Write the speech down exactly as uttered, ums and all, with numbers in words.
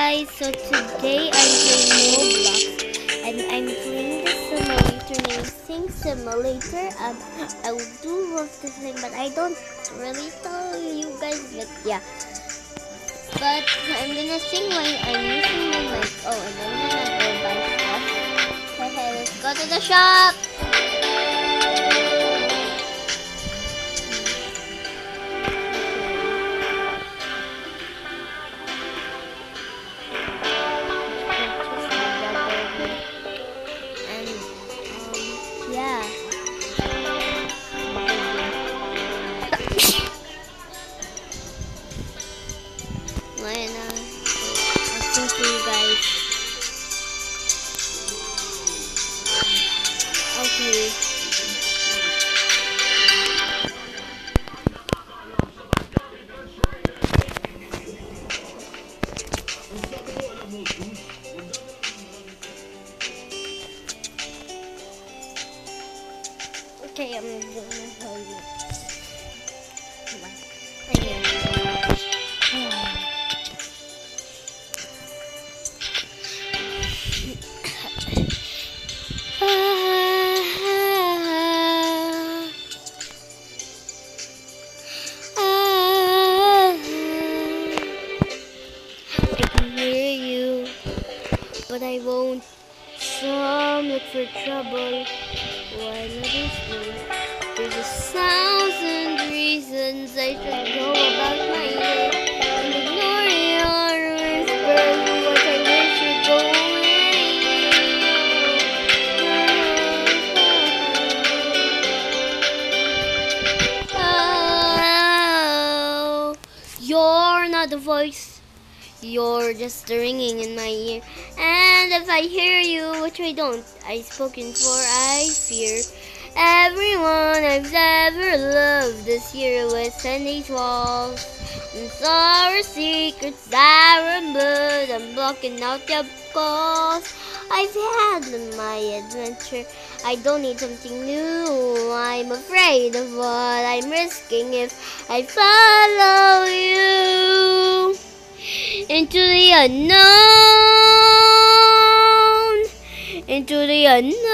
guys, so today I'm playing Roblox and I'm playing the simulator named Sing Simulator. Um, I do love to sing, but I don't really tell you guys, but yeah. But I'm gonna sing when I'm using my mic. Oh, and I'm gonna go buy stuff. Okay, let's go to the shop. Yeah. When uh, I'll sing to you guys. Okay. Okay, I'm gonna tell you. Come on. I can hear you, but I won't. Some look for trouble. Why not this one? There's a thousand reasons I should go about my day and ignore your whispers. What I wish would go away. Oh, you're not the voice. You're just ringing in my ear, and if I hear you, which I don't, I spoken for, I fear. Everyone I've ever loved this year within these walls, and sorry secrets are in blood. I'm blocking out your calls. I've had my adventure. I don't need something new. I'm afraid of what I'm risking if I follow you into the unknown, into the unknown.